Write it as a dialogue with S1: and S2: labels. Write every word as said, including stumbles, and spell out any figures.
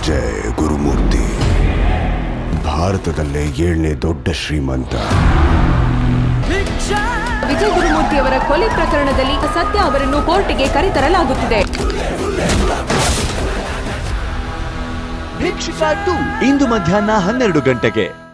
S1: ವಿಜಯ್ ಗುರುಮೂರ್ತಿ ಭಾರತದಲ್ಲೇ ಏಳನೇ ದೊಡ್ಡ ಶ್ರೀಮಂತ.
S2: ವಿಜಯ್ ಗುರುಮೂರ್ತಿ ಅವರ ಕೊಲೆ ಪ್ರಕರಣದಲ್ಲಿ ಸದ್ಯ ಅವರನ್ನು ಕೋರ್ಟ್ಗೆ ಕರೆತರಲಾಗುತ್ತಿದೆ.
S3: ಭಿಕ್ಷುಕ ಟು ಇಂದು ಮಧ್ಯಾಹ್ನ ಹನ್ನೆರಡು ಗಂಟೆಗೆ.